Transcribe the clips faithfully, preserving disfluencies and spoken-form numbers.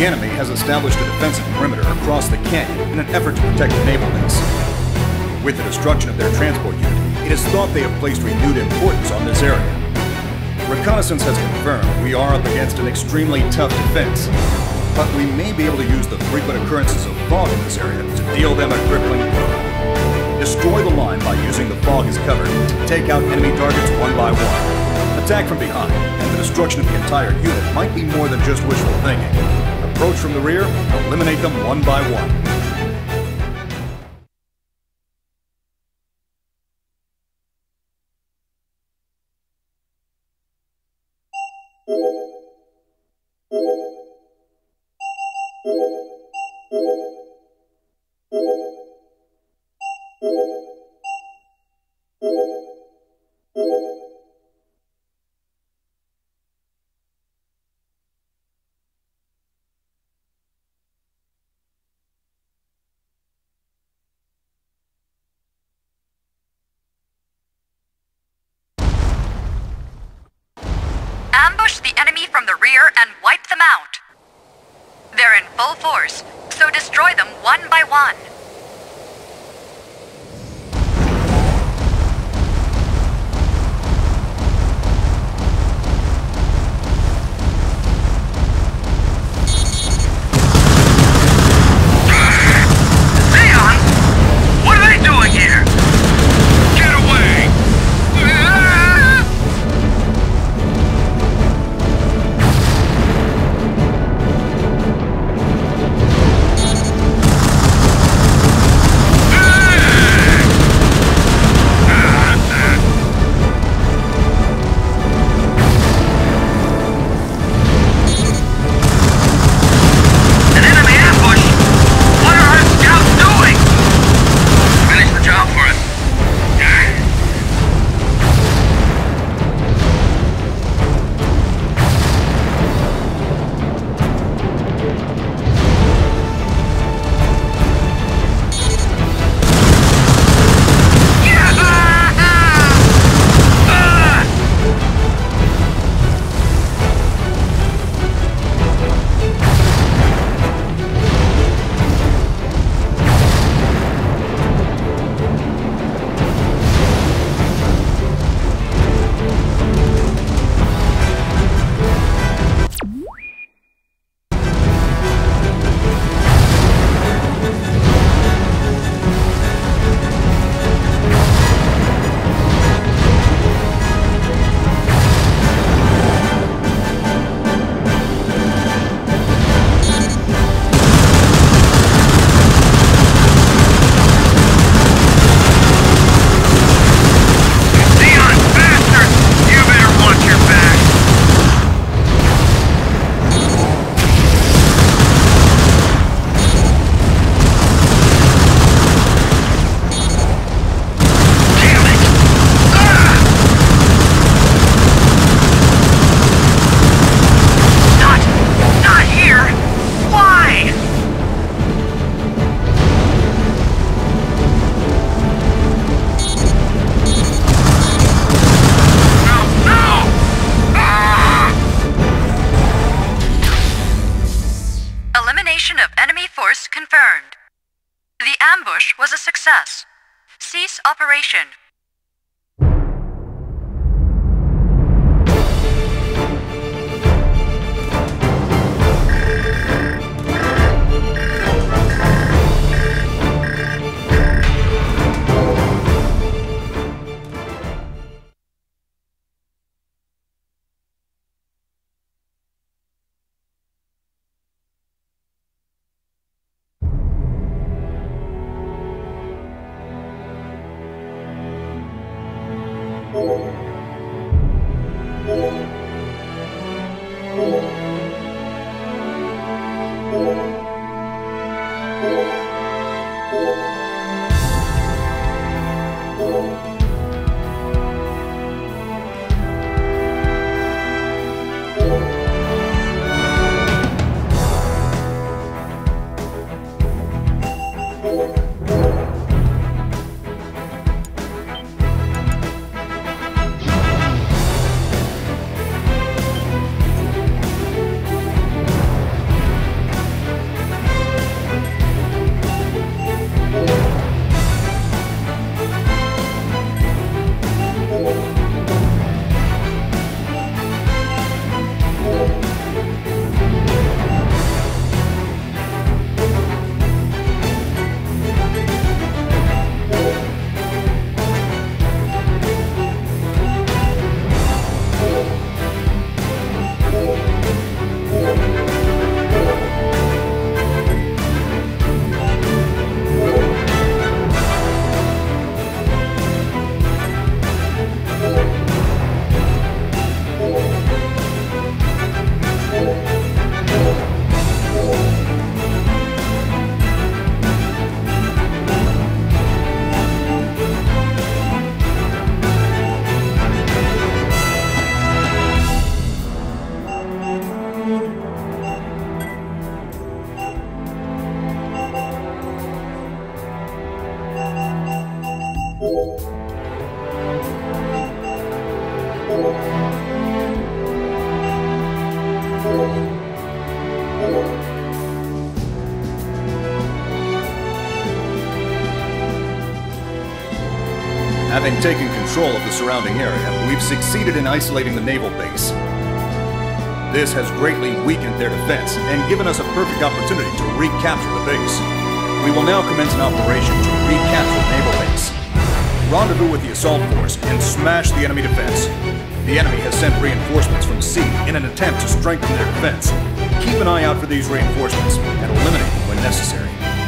The enemy has established a defensive perimeter across the canyon in an effort to protect the Naval Base. With the destruction of their transport unit, it is thought they have placed renewed importance on this area. Reconnaissance has confirmed we are up against an extremely tough defense, but we may be able to use the frequent occurrences of fog in this area to deal them a crippling blow. Destroy the line by using the fog as cover to take out enemy targets one by one. Attack from behind, and the destruction of the entire unit might be more than just wishful thinking. Approach from the rear, eliminate them one by one. Ambush the enemy from the rear and wipe them out. They're in full force, so destroy them one by one. Zeon! What are they doing here? Get away! Confirmed. The ambush was a success. Cease operation. Having taken control of the surrounding area, we've succeeded in isolating the naval base. This has greatly weakened their defense and given us a perfect opportunity to recapture the base. We will now commence an operation to recapture the naval base. Rendezvous with the assault force and smash the enemy defense. The enemy has sent reinforcements from sea in an attempt to strengthen their defense. Keep an eye out for these reinforcements and eliminate them when necessary.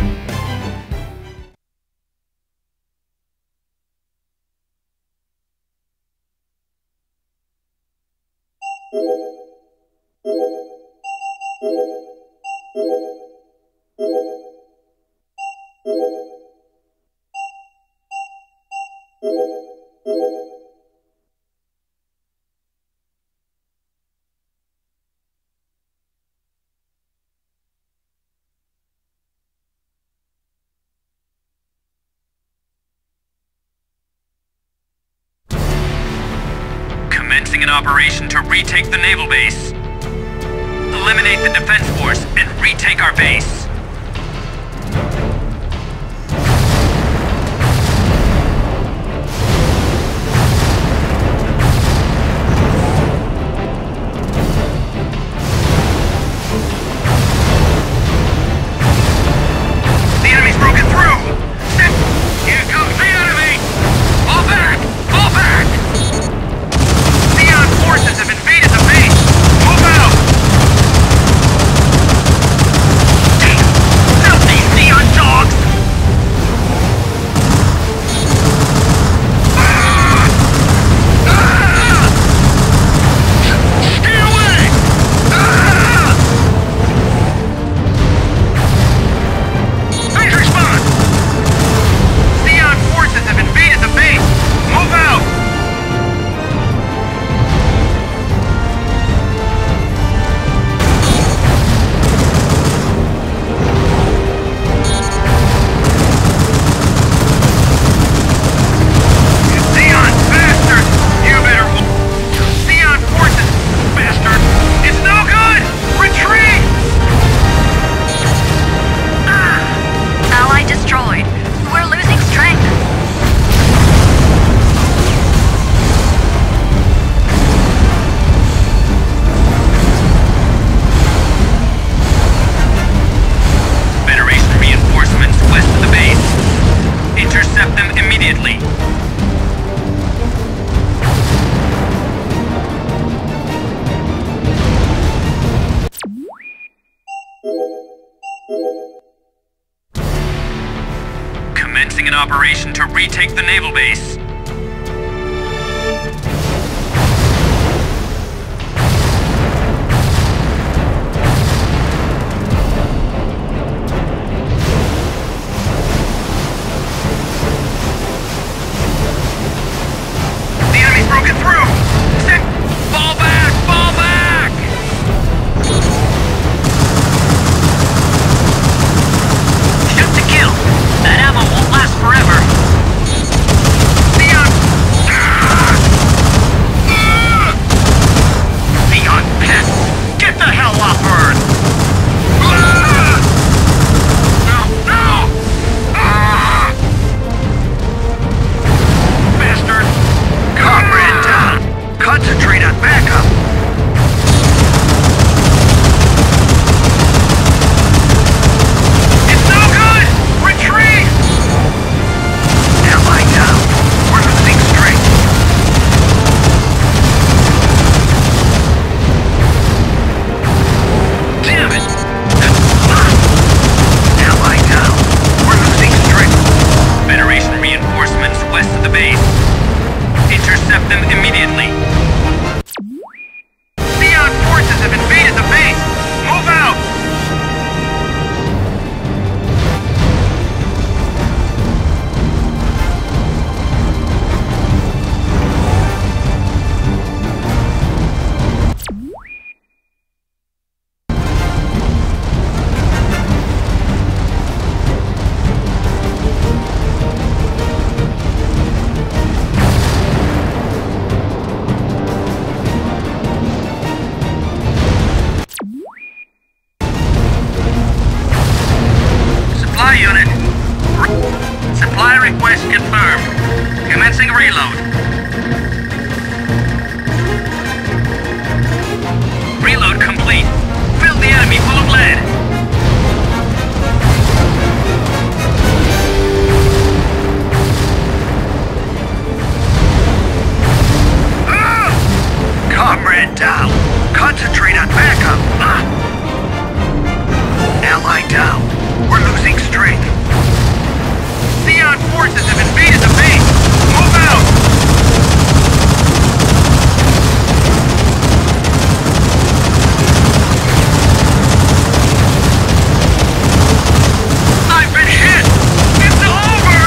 Commencing an operation to retake the naval base. Eliminate the defense force and retake our base. The enemy's broken through! Step! Here comes the enemy! Fall back! Fall back! Zeon forces have invaded the base! Move out! Damn! Filthy Zeon dogs! Ah! Ah! Stay away! Ah! Phase response! Zeon forces have invaded the base! Move out! Zeon bastard! You better... Zeon forces! Bastard! It's no good! Retreat! Ally destroyed. We're losing strength. Federation reinforcements west of the base. Intercept them immediately. Commencing an operation to retake the naval base. The enemy's broken through! Step! Fall back! Fall back! Shoot to kill! That ammo won't last forever! Zeon! Ah! Ah! Zeon pest! Get the hell off Earth! Ah! No! No! Ah! Bastard! Comrade down! Concentrate on backup! It's no good! Retreat! Ally down! We're losing strength! Damn it! Ah! Ally down! We're losing strength! Federation reinforcements west of the base. Intercept them immediately. Zeon forces have invaded the base! Move out! Supply unit! Supply request confirmed. Commencing reload. Reload complete. Fill the enemy full of lead. Ah! Comrade down. Concentrate on backup. Ah! Ally down. We're losing strength. Zeon forces have invaded the base. Move out. I've been hit. It's over.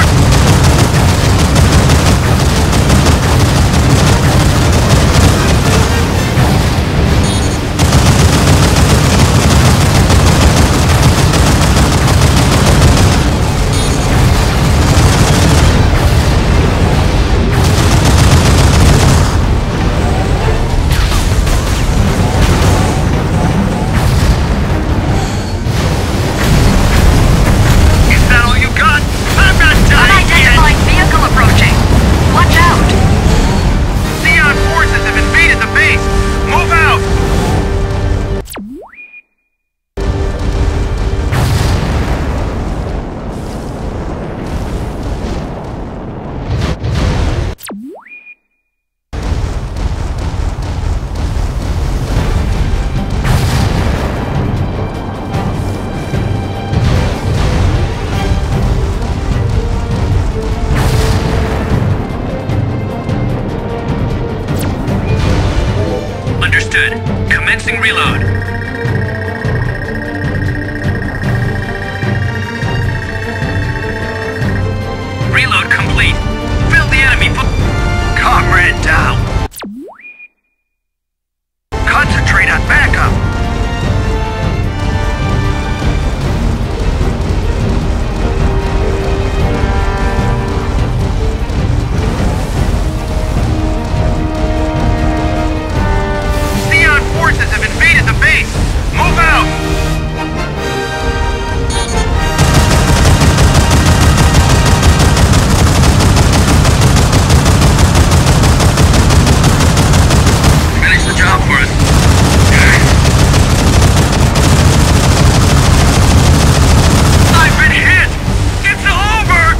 Commencing reload. Reload complete. Fill the enemy full. Comrade down. Concentrate on backup. Forces have invaded the base! Move out! Finish the job for us. I've been hit! It's over!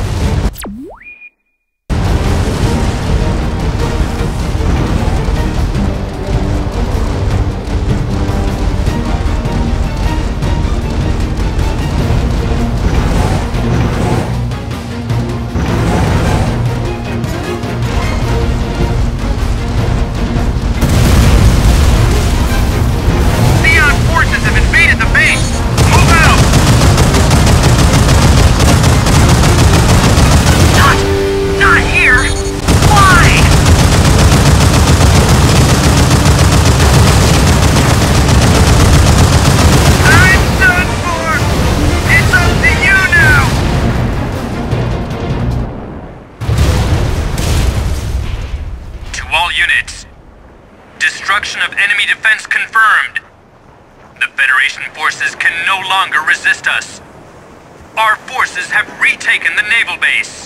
Destruction of enemy defense confirmed. The Federation forces can no longer resist us. Our forces have retaken the naval base.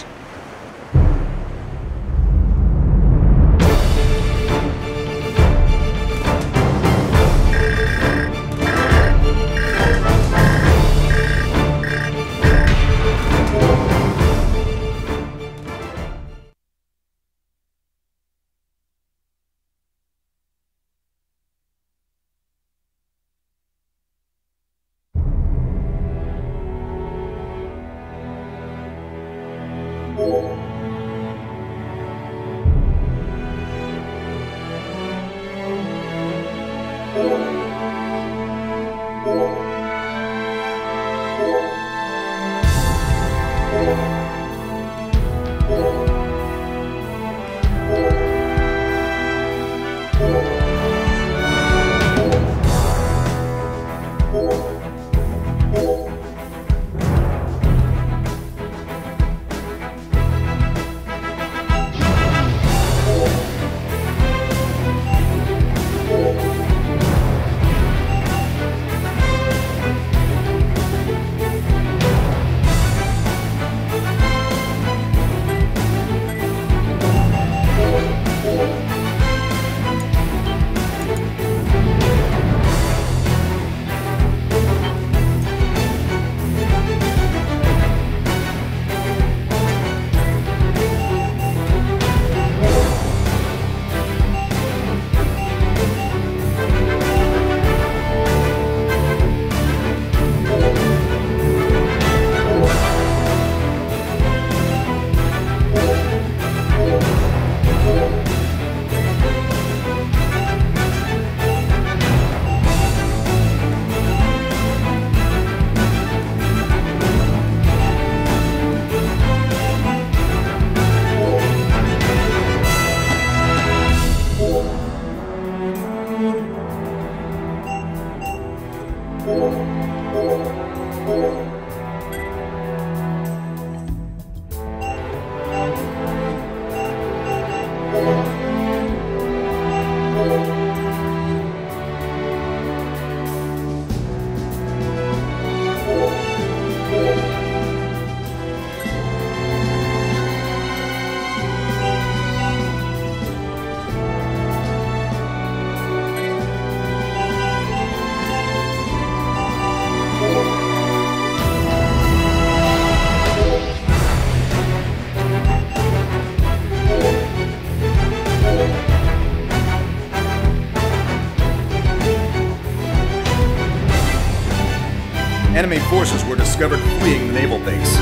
forces were discovered fleeing the naval base.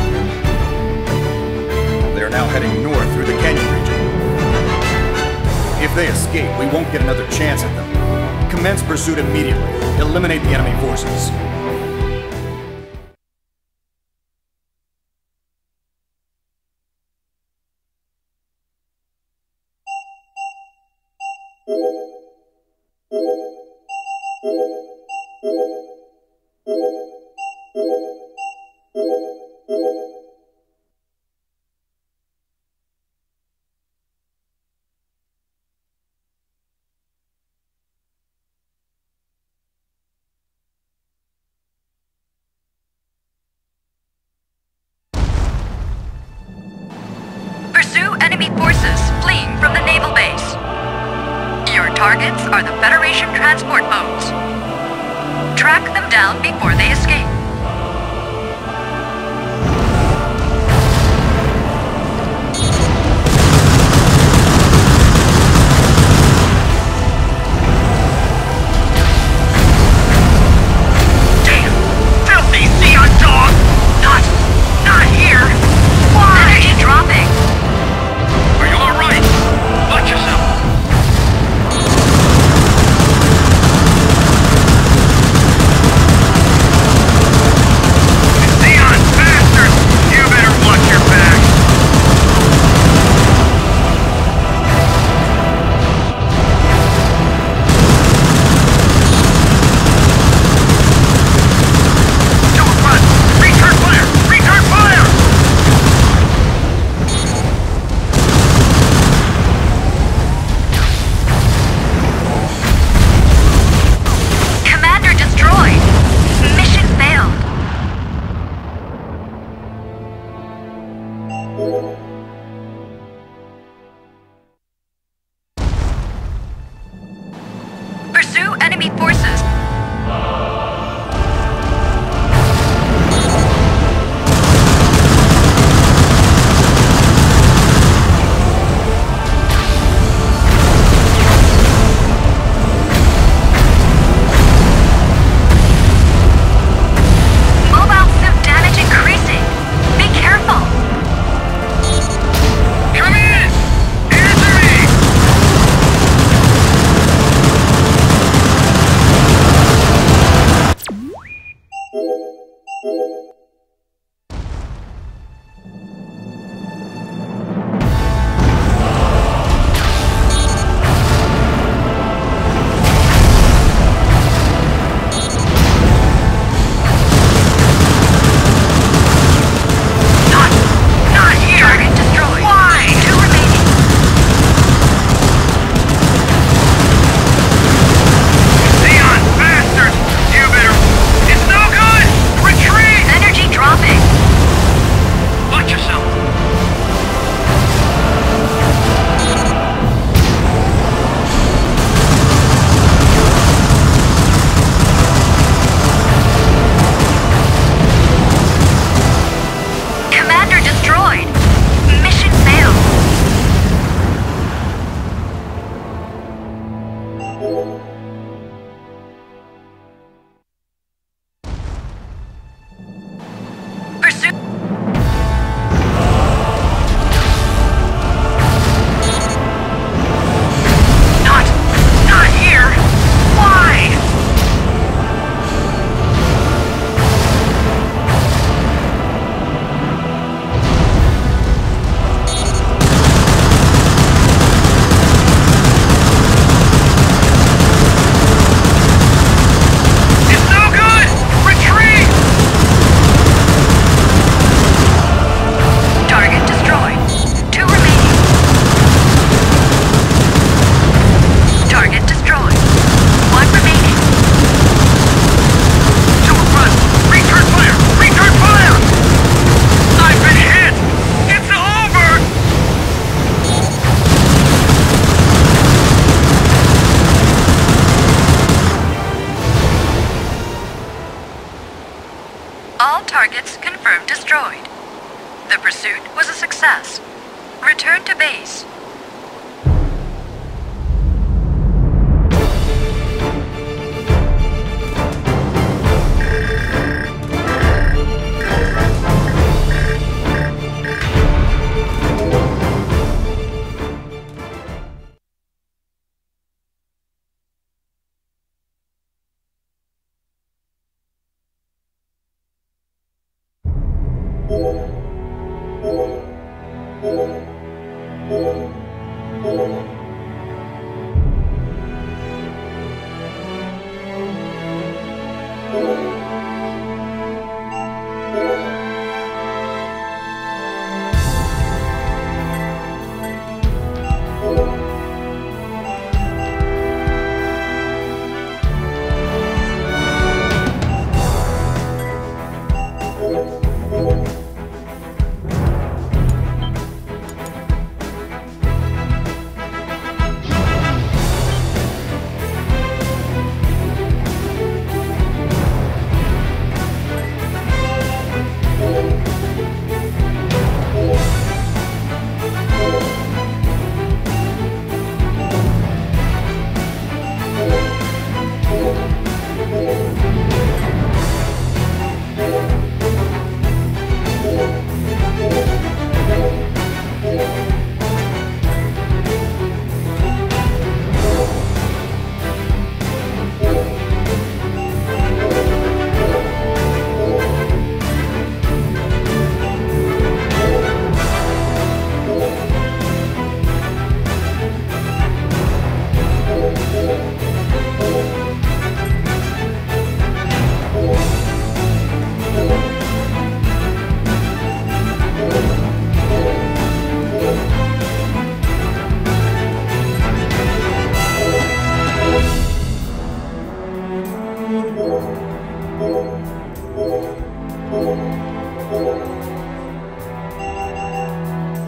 They are now heading north through the canyon region. If they escape, we won't get another chance at them. Commence pursuit immediately. Eliminate the enemy forces. Pursue enemy forces fleeing from the Naval Base. Your targets are the Federation transport boats. Track them down before they escape. Damn! Filthy Zeon dog! Not... not here! Why? Energy dropping. Are you alright? Watch yourself! Zeon bastards! You better watch your back! Don't run! Return fire! Return fire! Commander destroyed. Mission failed. Pursue enemy forces. Mobile suit damage increasing. Be careful. Come in! Answer me! Not... not here! Target destroyed. Why? Two remaining. Zeon bastards! You better... It's no good! Retreat! Energy dropping. Watch yourself! Commander destroyed. Mission failed. Pursue. Not... not here! Why? It's no good! Retreat! Target destroyed. Two remaining. Target destroyed. One remaining. Don't run! Return fire! Return fire! I've been hit! It's over! All targets confirmed destroyed. The pursuit was a success. Return to base.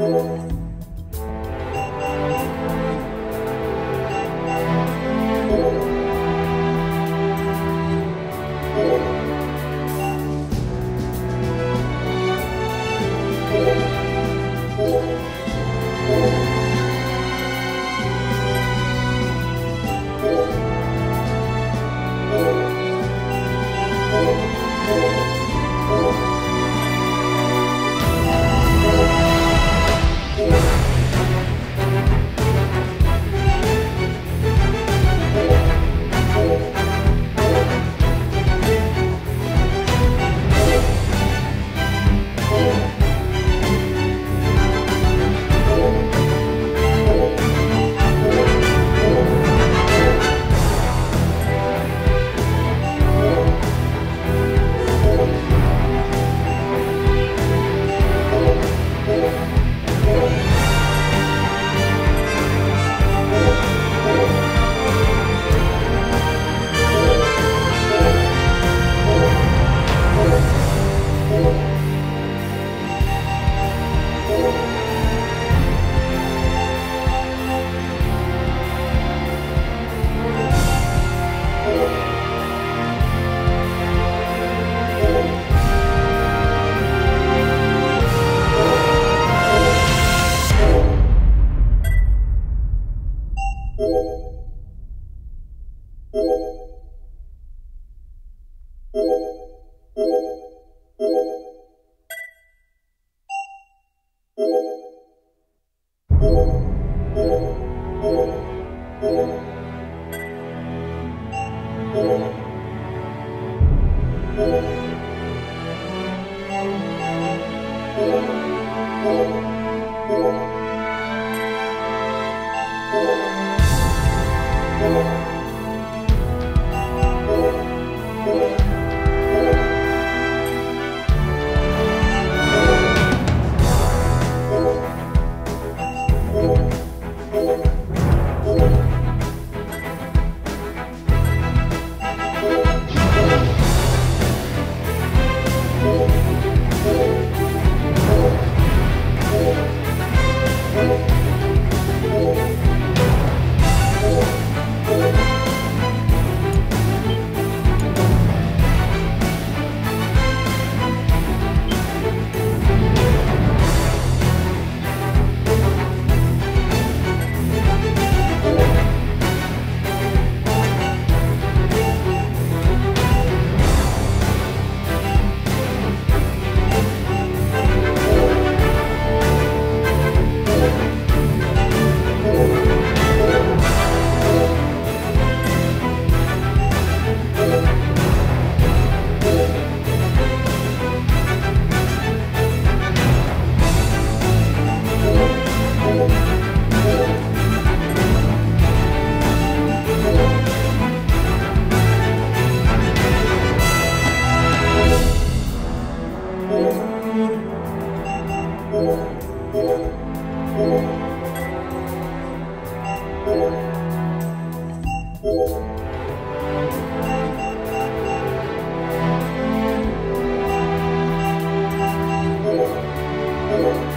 you.